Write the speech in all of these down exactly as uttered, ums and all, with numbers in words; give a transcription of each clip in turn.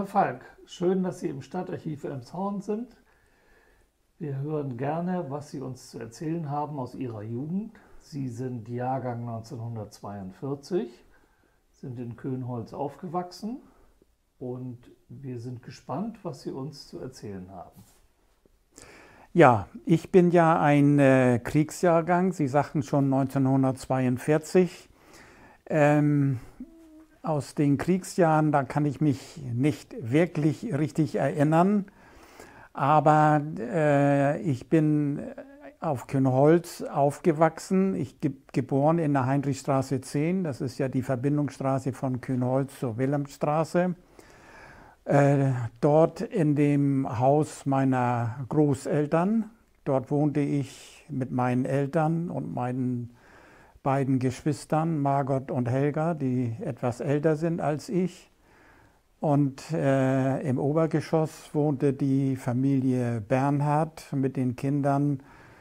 Herr Falk, schön, dass Sie im Stadtarchiv Elmshorn sind. Wir hören gerne, was Sie uns zu erzählen haben aus Ihrer Jugend. Sie sind Jahrgang neunzehnhundertzweiundvierzig, sind in Köhnholz aufgewachsen und wir sind gespannt, was Sie uns zu erzählen haben. Ja, ich bin ja ein äh, Kriegsjahrgang, Sie sagten schon neunzehnhundertzweiundvierzig. Ähm, aus den Kriegsjahren, da kann ich mich nicht wirklich richtig erinnern, aber äh, ich bin auf Köhnholz aufgewachsen. Ich bin geboren in der Heinrichstraße zehn, das ist ja die Verbindungsstraße von Köhnholz zur Wilhelmstraße. Äh, dort in dem Haus meiner Großeltern. Dort wohnte ich mit meinen Eltern und meinen beiden Geschwistern, Margot und Helga, die etwas älter sind als ich. Und äh, im Obergeschoss wohnte die Familie Bernhard mit den Kindern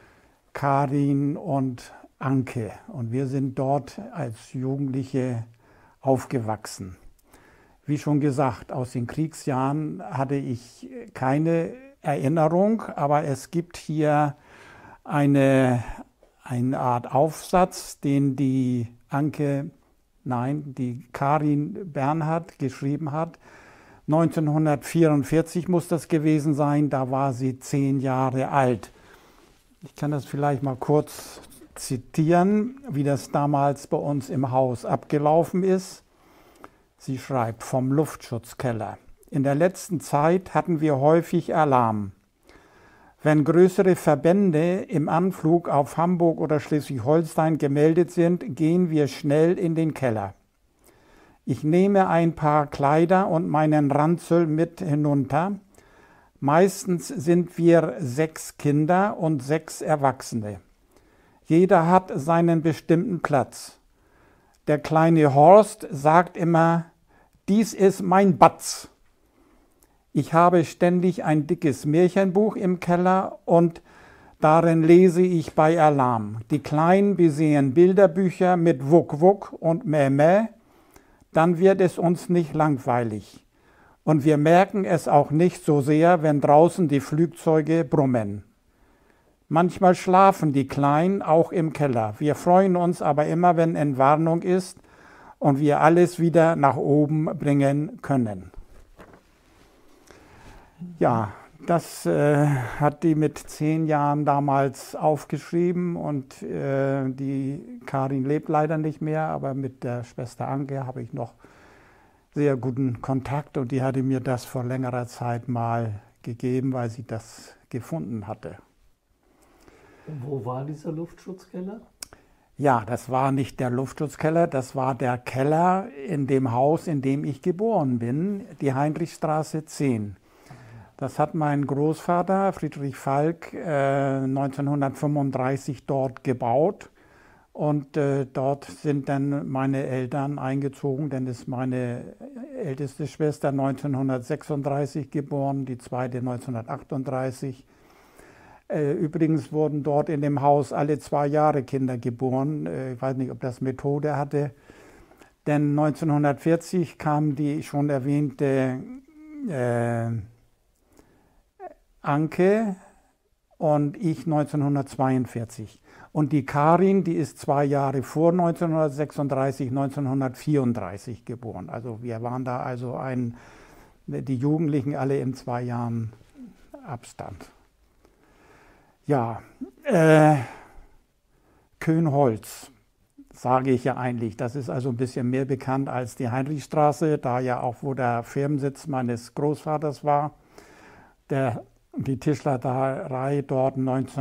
Karin und Anke. Und wir sind dort als Jugendliche aufgewachsen. Wie schon gesagt, aus den Kriegsjahren hatte ich keine Erinnerung, aber es gibt hier eine, eine Art Aufsatz, den die Anke, nein, die Karin Bernhard geschrieben hat. neunzehnhundertvierundvierzig muss das gewesen sein, da war sie zehn Jahre alt. Ich kann das vielleicht mal kurz zitieren, wie das damals bei uns im Haus abgelaufen ist. Sie schreibt vom Luftschutzkeller. In der letzten Zeit hatten wir häufig Alarm. Wenn größere Verbände im Anflug auf Hamburg oder Schleswig-Holstein gemeldet sind, gehen wir schnell in den Keller. Ich nehme ein paar Kleider und meinen Ranzel mit hinunter. Meistens sind wir sechs Kinder und sechs Erwachsene. Jeder hat seinen bestimmten Platz. Der kleine Horst sagt immer: Dies ist mein Batz. Ich habe ständig ein dickes Märchenbuch im Keller und darin lese ich bei Alarm. Die Kleinen besehen Bilderbücher mit Wuck Wuck und Mäh Mäh. Dann wird es uns nicht langweilig. Und wir merken es auch nicht so sehr, wenn draußen die Flugzeuge brummen. Manchmal schlafen die Kleinen auch im Keller. Wir freuen uns aber immer, wenn Entwarnung ist und wir alles wieder nach oben bringen können. Ja, das äh, hat die mit zehn Jahren damals aufgeschrieben und äh, die Karin lebt leider nicht mehr, aber mit der Schwester Anke habe ich noch sehr guten Kontakt und die hatte mir das vor längerer Zeit mal gegeben, weil sie das gefunden hatte. Und wo war dieser Luftschutzkeller? Ja, das war nicht der Luftschutzkeller, das war der Keller in dem Haus, in dem ich geboren bin, die Heinrichstraße zehn. Das hat mein Großvater Friedrich Falk äh, neunzehnhundertfünfunddreißig dort gebaut und äh, dort sind dann meine Eltern eingezogen, denn ist meine älteste Schwester neunzehnhundertsechsunddreißig geboren, die zweite neunzehnhundertachtunddreißig. Übrigens wurden dort in dem Haus alle zwei Jahre Kinder geboren. Ich weiß nicht, ob das Methode hatte. Denn neunzehnhundertvierzig kam die schon erwähnte äh, Anke und ich neunzehnhundertzweiundvierzig. Und die Karin, die ist zwei Jahre vor neunzehnhundertsechsunddreißig, neunzehnhundertvierunddreißig geboren. Also wir waren da also ein, die Jugendlichen alle in zwei Jahren Abstand. Ja, äh, Köhnholz, sage ich ja eigentlich. Das ist also ein bisschen mehr bekannt als die Heinrichstraße, da ja auch, wo der Firmensitz meines Großvaters war, der die Tischlerei dort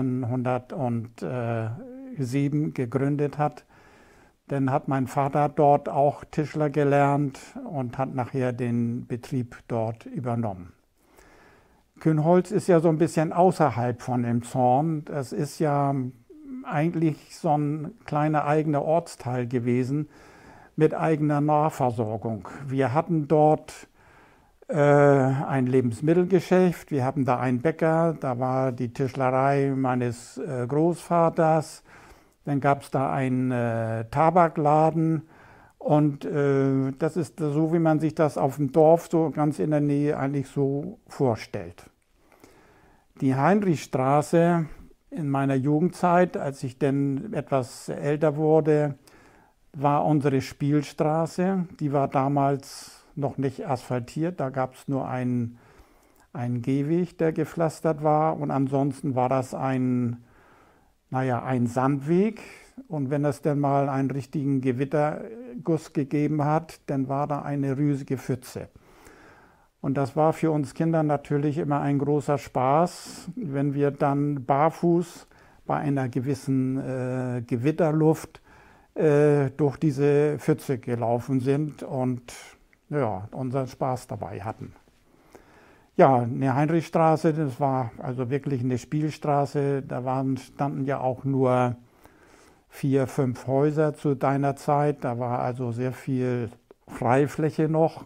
neunzehnhundertsieben gegründet hat. Dann hat mein Vater dort auch Tischler gelernt und hat nachher den Betrieb dort übernommen. Köhnholz ist ja so ein bisschen außerhalb von Elmshorn. Das ist ja eigentlich so ein kleiner eigener Ortsteil gewesen mit eigener Nahversorgung. Wir hatten dort äh, ein Lebensmittelgeschäft, wir hatten da einen Bäcker, da war die Tischlerei meines äh, Großvaters, dann gab es da einen äh, Tabakladen Und äh, das ist so, wie man sich das auf dem Dorf so ganz in der Nähe eigentlich so vorstellt. Die Heinrichstraße in meiner Jugendzeit, als ich dann etwas älter wurde, war unsere Spielstraße. Die war damals noch nicht asphaltiert, da gab es nur einen, einen Gehweg, der gepflastert war, und ansonsten war das ein, naja, ein Sandweg. Und wenn es dann mal einen richtigen Gewitterguss gegeben hat, dann war da eine riesige Pfütze. Und das war für uns Kinder natürlich immer ein großer Spaß, wenn wir dann barfuß bei einer gewissen äh, Gewitterluft äh, durch diese Pfütze gelaufen sind und ja, unseren Spaß dabei hatten. Ja, eine Heinrichstraße, das war also wirklich eine Spielstraße. Da waren, standen ja auch nur vier, fünf Häuser zu deiner Zeit. Da war also sehr viel Freifläche noch.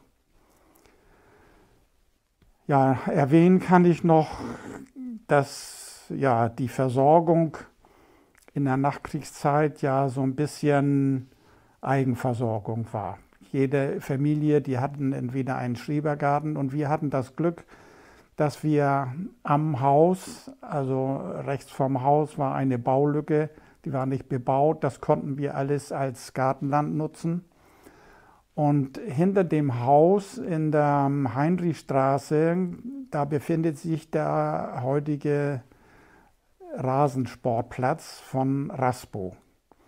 Ja, erwähnen kann ich noch, dass ja die Versorgung in der Nachkriegszeit ja so ein bisschen Eigenversorgung war. Jede Familie, die hatten entweder einen Schrebergarten, und wir hatten das Glück, dass wir am Haus, also rechts vom Haus war eine Baulücke, die war nicht bebaut, das konnten wir alles als Gartenland nutzen. Und hinter dem Haus in der Heinrichstraße, da befindet sich der heutige Rasensportplatz von Raspo.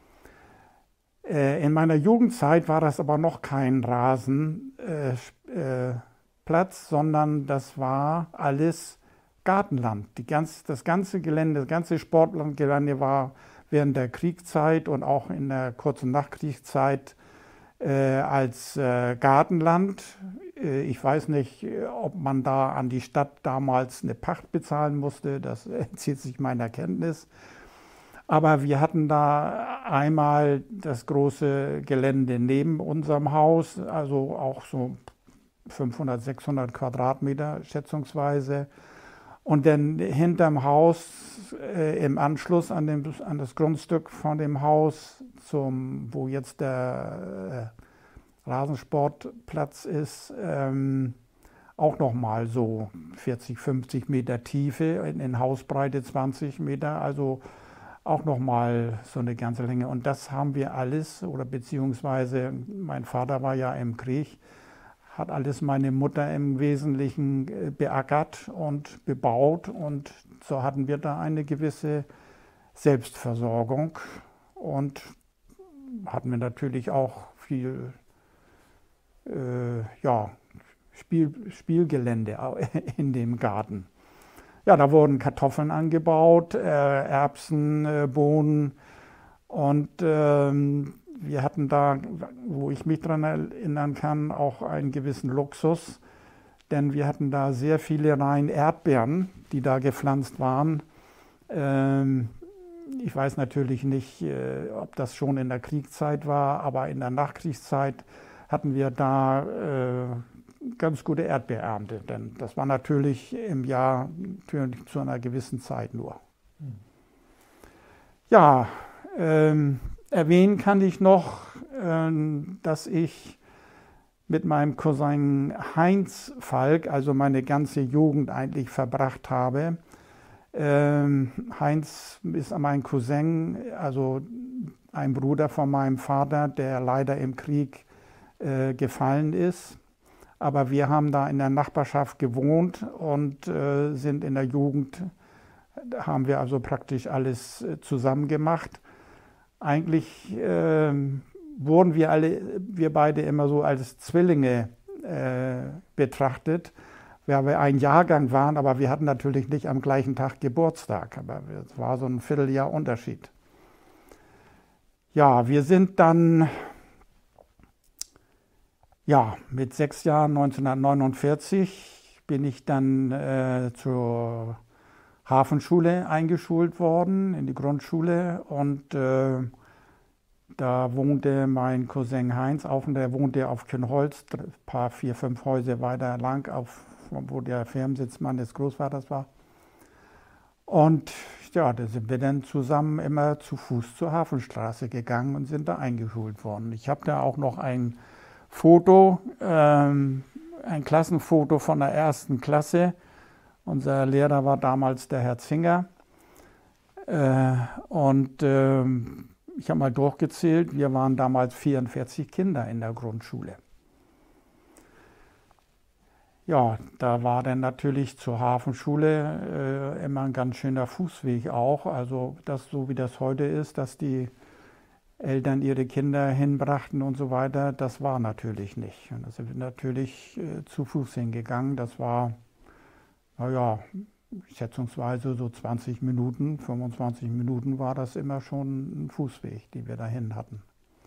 In meiner Jugendzeit war das aber noch kein Rasenplatz, sondern das war alles Gartenland. Die ganz, das ganze Gelände, das ganze Sportlandgelände war während der Kriegszeit und auch in der kurzen Nachkriegszeit Äh, als äh, Gartenland. Äh, ich weiß nicht, ob man da an die Stadt damals eine Pacht bezahlen musste, das entzieht sich meiner Kenntnis. Aber wir hatten da einmal das große Gelände neben unserem Haus, also auch so fünfhundert, sechshundert Quadratmeter schätzungsweise. Und dann hinterm Haus, äh, im Anschluss an, dem, an das Grundstück von dem Haus, zum, wo jetzt der äh, Rasensportplatz ist, ähm, auch nochmal so vierzig, fünfzig Meter Tiefe, in, in Hausbreite zwanzig Meter, also auch nochmal so eine ganze Länge. Und das haben wir alles, oder beziehungsweise mein Vater war ja im Krieg, hat alles meine Mutter im Wesentlichen beackert und bebaut, und so hatten wir da eine gewisse Selbstversorgung und hatten wir natürlich auch viel äh, ja, Spiel, Spielgelände in dem Garten. Ja, da wurden Kartoffeln angebaut, äh, Erbsen, äh, Bohnen, und ähm, wir hatten da, wo ich mich daran erinnern kann, auch einen gewissen Luxus, denn wir hatten da sehr viele Reihen Erdbeeren, die da gepflanzt waren. Ähm, ich weiß natürlich nicht, äh, ob das schon in der Kriegszeit war, aber in der Nachkriegszeit hatten wir da äh, ganz gute Erdbeerernte, denn das war natürlich im Jahr natürlich zu einer gewissen Zeit nur. Hm. Ja, ähm, erwähnen kann ich noch, ähm, dass ich mit meinem Cousin Heinz Falk, also meine ganze Jugend eigentlich verbracht habe. Ähm, Heinz ist mein Cousin, also ein Bruder von meinem Vater, der leider im Krieg äh, gefallen ist. Aber wir haben da in der Nachbarschaft gewohnt und äh, sind in der Jugend, haben wir also praktisch alles äh, zusammen gemacht. Eigentlich äh, wurden wir alle, wir beide immer so als Zwillinge äh, betrachtet, weil wir ein Jahrgang waren, aber wir hatten natürlich nicht am gleichen Tag Geburtstag, aber es war so ein Vierteljahr Unterschied. Ja, wir sind dann ja, mit sechs Jahren, neunzehnhundertneunundvierzig, bin ich dann äh, zur Hafenschule eingeschult worden, in die Grundschule, und äh, da wohnte mein Cousin Heinz auf, und der wohnte auf Kühnholz, ein paar, vier, fünf Häuser weiter lang, auf, wo der Firmensitz meines Großvaters war. Und ja, da sind wir dann zusammen immer zu Fuß zur Hafenstraße gegangen und sind da eingeschult worden. Ich habe da auch noch ein Foto, ähm, ein Klassenfoto von der ersten Klasse. Unser Lehrer war damals der Herr Zinger. Äh, und äh, ich habe mal durchgezählt, wir waren damals vierundvierzig Kinder in der Grundschule. Ja, da war dann natürlich zur Hafenschule äh, immer ein ganz schöner Fußweg auch. Also das, so wie das heute ist, dass die Eltern ihre Kinder hinbrachten und so weiter, das war natürlich nicht. Und da sind wir natürlich äh, zu Fuß hingegangen. Das war, naja, schätzungsweise so zwanzig Minuten, fünfundzwanzig Minuten war das immer schon ein Fußweg, den wir dahin hatten.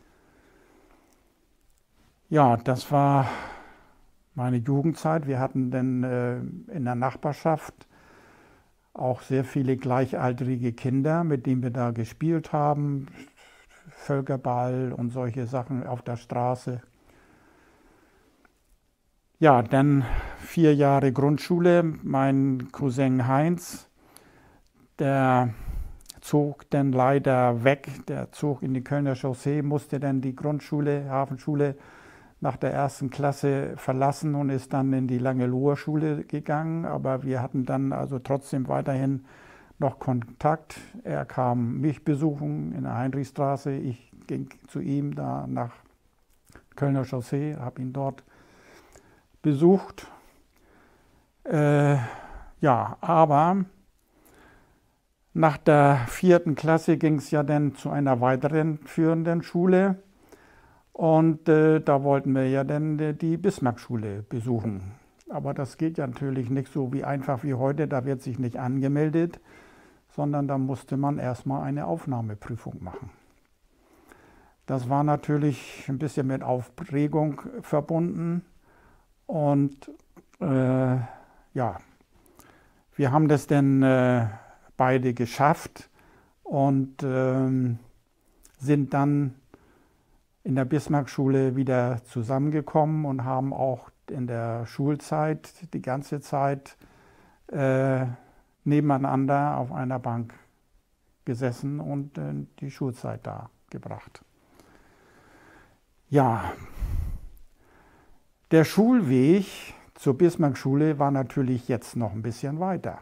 Ja, das war meine Jugendzeit. Wir hatten dann äh, in der Nachbarschaft auch sehr viele gleichaltrige Kinder, mit denen wir da gespielt haben. Völkerball und solche Sachen auf der Straße. Ja, dann vier Jahre Grundschule. Mein Cousin Heinz, der zog dann leider weg. Der zog in die Kölner Chaussee, musste dann die Grundschule, Hafenschule nach der ersten Klasse verlassen und ist dann in die Langeloher Schule gegangen. Aber wir hatten dann also trotzdem weiterhin noch Kontakt. Er kam mich besuchen in der Heinrichstraße. Ich ging zu ihm da nach Kölner Chaussee, habe ihn dort besucht. Äh, ja, aber nach der vierten Klasse ging es ja dann zu einer weiteren führenden Schule. Und äh, da wollten wir ja dann die Bismarckschule besuchen. Aber das geht ja natürlich nicht so wie einfach wie heute, da wird sich nicht angemeldet, sondern da musste man erstmal eine Aufnahmeprüfung machen. Das war natürlich ein bisschen mit Aufregung verbunden und äh, ja, wir haben das dann äh, beide geschafft und äh, sind dann in der Bismarckschule wieder zusammengekommen und haben auch in der Schulzeit die ganze Zeit äh, nebeneinander auf einer Bank gesessen und äh, die Schulzeit da gebracht. Ja, der Schulweg zur Bismarckschule war natürlich jetzt noch ein bisschen weiter.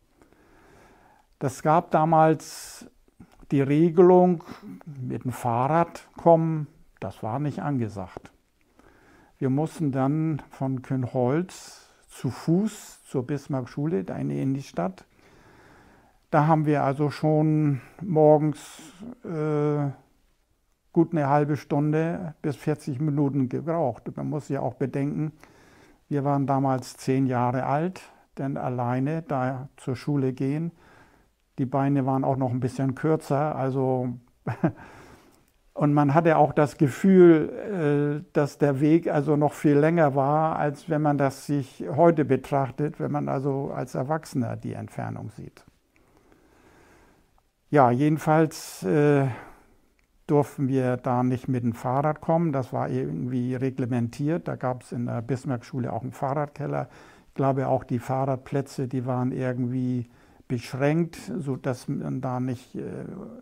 Das gab damals die Regelung, mit dem Fahrrad kommen, das war nicht angesagt. Wir mussten dann von Kühnholz zu Fuß zur Bismarckschule, da in die Stadt. Da haben wir also schon morgens äh, gut eine halbe Stunde bis vierzig Minuten gebraucht. Man muss ja auch bedenken, wir waren damals zehn Jahre alt, denn alleine da zur Schule gehen, die Beine waren auch noch ein bisschen kürzer, also und man hatte auch das Gefühl, dass der Weg also noch viel länger war, als wenn man das sich heute betrachtet, wenn man also als Erwachsener die Entfernung sieht. Ja, jedenfalls äh, durften wir da nicht mit dem Fahrrad kommen, das war irgendwie reglementiert. Da gab es in der Bismarckschule auch einen Fahrradkeller. Ich glaube auch die Fahrradplätze, die waren irgendwie beschränkt, sodass man da nicht äh,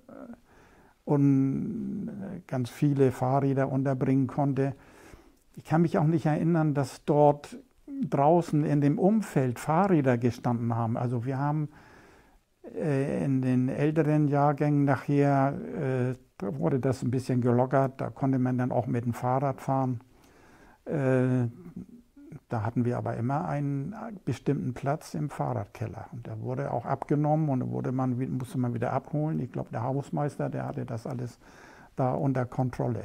und ganz viele Fahrräder unterbringen konnte. Ich kann mich auch nicht erinnern, dass dort draußen in dem Umfeld Fahrräder gestanden haben. Also wir haben äh, in den älteren Jahrgängen nachher, äh, da wurde das ein bisschen gelockert, da konnte man dann auch mit dem Fahrrad fahren. Äh, da hatten wir aber immer einen bestimmten Platz im Fahrradkeller. Und der wurde auch abgenommen und wurde man, musste man wieder abholen. Ich glaube, der Hausmeister, der hatte das alles da unter Kontrolle.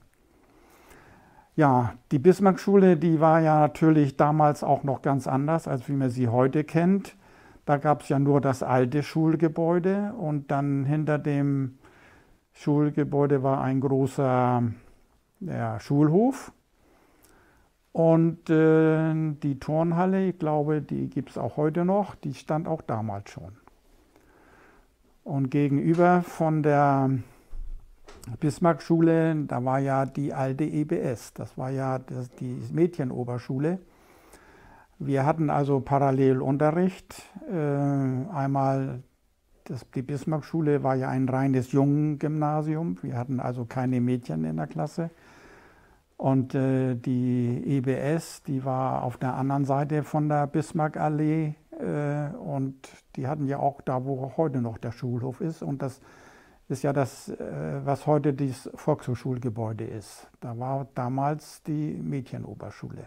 Ja, die Bismarckschule, die war ja natürlich damals auch noch ganz anders, als wie man sie heute kennt. Da gab es ja nur das alte Schulgebäude und dann hinter dem Schulgebäude war ein großer ja, Schulhof. Und äh, die Turnhalle, ich glaube, die gibt es auch heute noch, die stand auch damals schon. Und gegenüber von der Bismarckschule, da war ja die alte E B S, das war ja das, die Mädchenoberschule. Wir hatten also Parallelunterricht, äh, einmal das, die Bismarckschule war ja ein reines Jungengymnasium. Wir hatten also keine Mädchen in der Klasse. Und äh, die E B S, die war auf der anderen Seite von der Bismarckallee. Äh, und die hatten ja auch da, wo heute noch der Schulhof ist. Und das ist ja das, äh, was heute das Volkshochschulgebäude ist. Da war damals die Mädchenoberschule.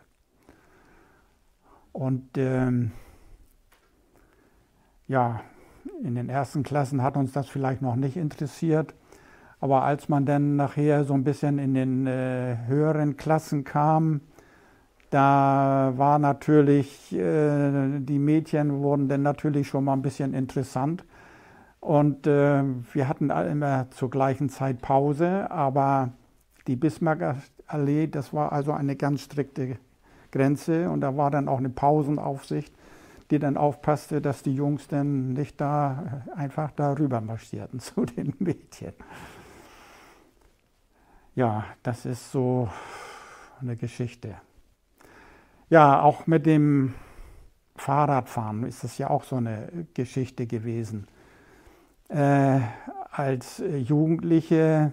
Und ähm, ja, in den ersten Klassen hat uns das vielleicht noch nicht interessiert, aber als man dann nachher so ein bisschen in den äh, höheren Klassen kam, da war natürlich, äh, die Mädchen wurden dann natürlich schon mal ein bisschen interessant und äh, wir hatten immer zur gleichen Zeit Pause, aber die Bismarckallee, das war also eine ganz strikte Grenze und da war dann auch eine Pausenaufsicht, die dann aufpasste, dass die Jungs dann nicht da einfach darüber marschierten zu den Mädchen. Ja, das ist so eine Geschichte. Ja, auch mit dem Fahrradfahren ist es ja auch so eine Geschichte gewesen. Äh, als Jugendliche,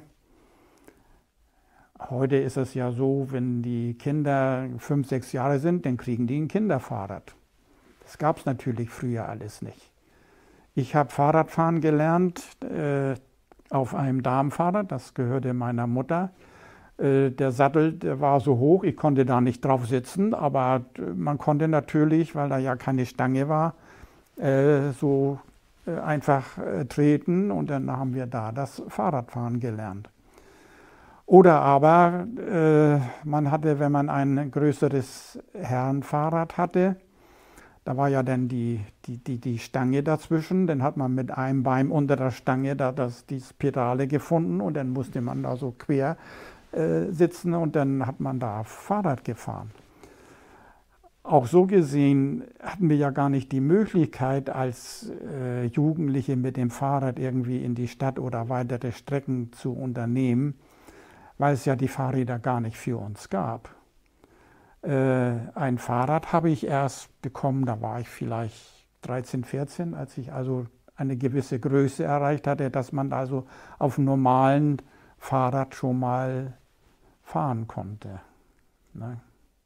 heute ist es ja so, wenn die Kinder fünf, sechs Jahre sind, dann kriegen die ein Kinderfahrrad. Das gab es natürlich früher alles nicht. Ich habe Fahrradfahren gelernt äh, auf einem Damenfahrrad, das gehörte meiner Mutter. Äh, der Sattel, der war so hoch, ich konnte da nicht drauf sitzen, aber man konnte natürlich, weil da ja keine Stange war, äh, so äh, einfach äh, treten und dann haben wir da das Fahrradfahren gelernt. Oder aber äh, man hatte, wenn man ein größeres Herrenfahrrad hatte, da war ja dann die, die, die, die Stange dazwischen, dann hat man mit einem Bein unter der Stange da das, die Pedale gefunden und dann musste man da so quer äh, sitzen und dann hat man da Fahrrad gefahren. Auch so gesehen hatten wir ja gar nicht die Möglichkeit, als äh, Jugendliche mit dem Fahrrad irgendwie in die Stadt oder weitere Strecken zu unternehmen, weil es ja die Fahrräder gar nicht für uns gab. Ein Fahrrad habe ich erst bekommen, da war ich vielleicht dreizehn, vierzehn, als ich also eine gewisse Größe erreicht hatte, dass man also auf einem normalen Fahrrad schon mal fahren konnte. Ne?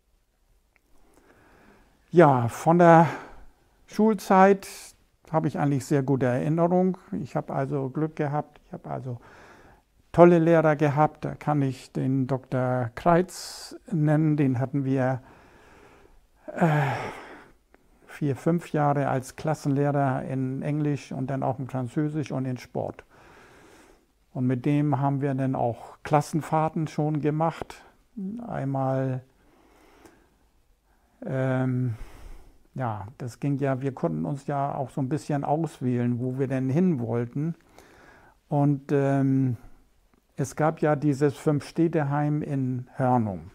Ja, von der Schulzeit habe ich eigentlich sehr gute Erinnerung. Ich habe also Glück gehabt, ich habe also tolle Lehrer gehabt, da kann ich den Doktor Kreitz nennen, den hatten wir äh, vier, fünf Jahre als Klassenlehrer in Englisch und dann auch in Französisch und in Sport. Und mit dem haben wir dann auch Klassenfahrten schon gemacht. Einmal, ähm, ja, das ging ja, wir konnten uns ja auch so ein bisschen auswählen, wo wir denn hin wollten. Und ähm, es gab ja dieses Fünf-Städte-Heim in Hörnum.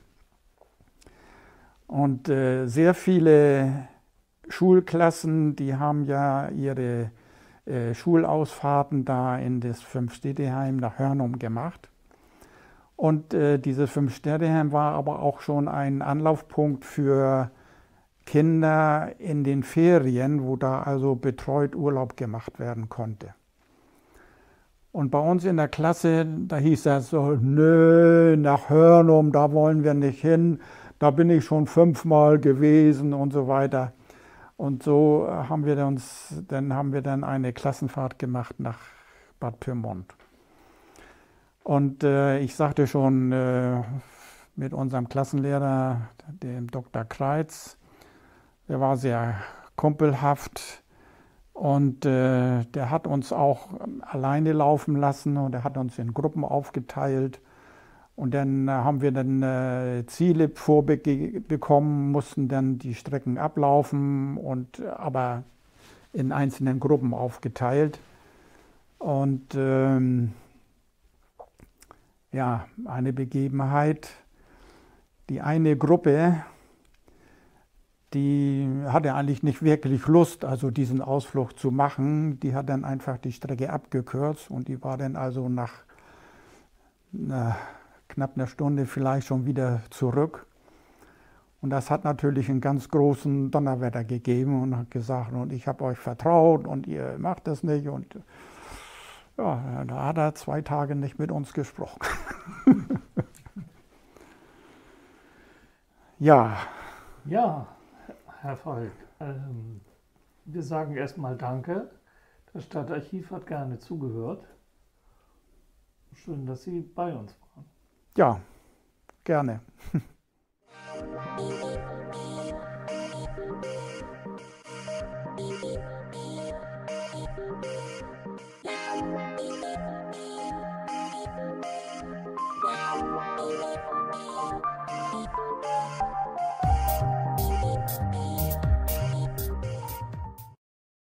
Und äh, sehr viele Schulklassen, die haben ja ihre äh, Schulausfahrten da in das Fünf-Städte-Heim nach Hörnum gemacht. Und äh, dieses Fünf-Städte-Heim war aber auch schon ein Anlaufpunkt für Kinder in den Ferien, wo da also betreut Urlaub gemacht werden konnte. Und bei uns in der Klasse, da hieß das so, nö, nach Hörnum, da wollen wir nicht hin, da bin ich schon fünfmal gewesen und so weiter. Und so haben wir uns, dann haben wir dann eine Klassenfahrt gemacht nach Bad Pyrmont. Und äh, ich sagte schon äh, mit unserem Klassenlehrer, dem Doktor Kreitz, der war sehr kumpelhaft. Und äh, der hat uns auch alleine laufen lassen und er hat uns in Gruppen aufgeteilt. Und dann äh, haben wir dann äh, Ziele vorbekommen, mussten dann die Strecken ablaufen, und aber in einzelnen Gruppen aufgeteilt. Und ähm, ja, eine Begebenheit, die eine Gruppe, die hatte eigentlich nicht wirklich Lust, also diesen Ausflug zu machen. Die hat dann einfach die Strecke abgekürzt und die war dann also nach einer, knapp einer Stunde vielleicht schon wieder zurück. Und das hat natürlich einen ganz großen Donnerwetter gegeben und hat gesagt, und ich habe euch vertraut und ihr macht das nicht. Und ja, da hat er zwei Tage nicht mit uns gesprochen. Ja. Ja, Herr Falk, ähm, wir sagen erstmal Danke. Das Stadtarchiv hat gerne zugehört. Schön, dass Sie bei uns waren. Ja, gerne.